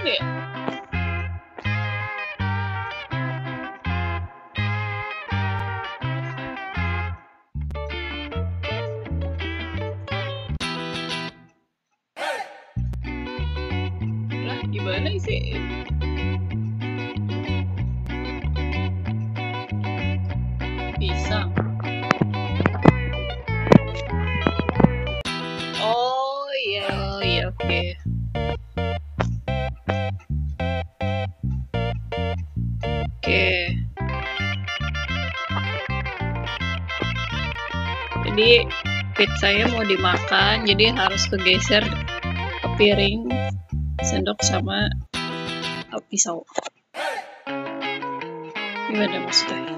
gimana ya? Lah, gimana sih? Pisang. Oh iya, iya oke. Oke. Jadi pizzanya mau dimakan, jadi harus kegeser ke piring, sendok sama pisau. Gimana maksudnya?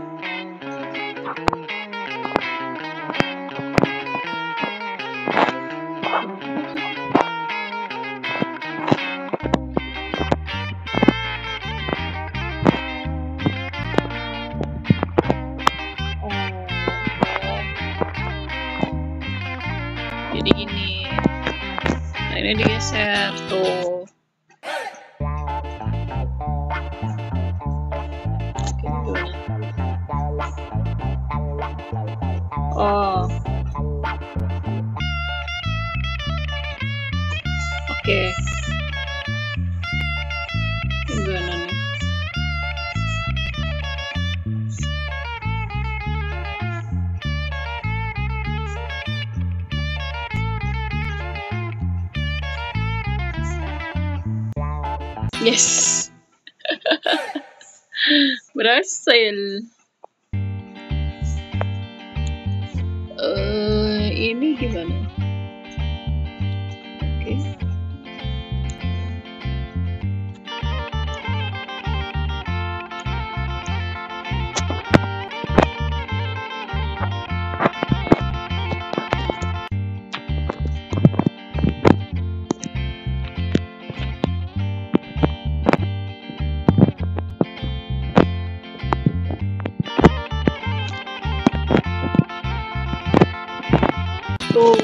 Jadi gini, nah ini digeser tuh. Oke, oh, oke. Gimana nih? Yes. Berhasil. Ini gimana? Oke. Tuh.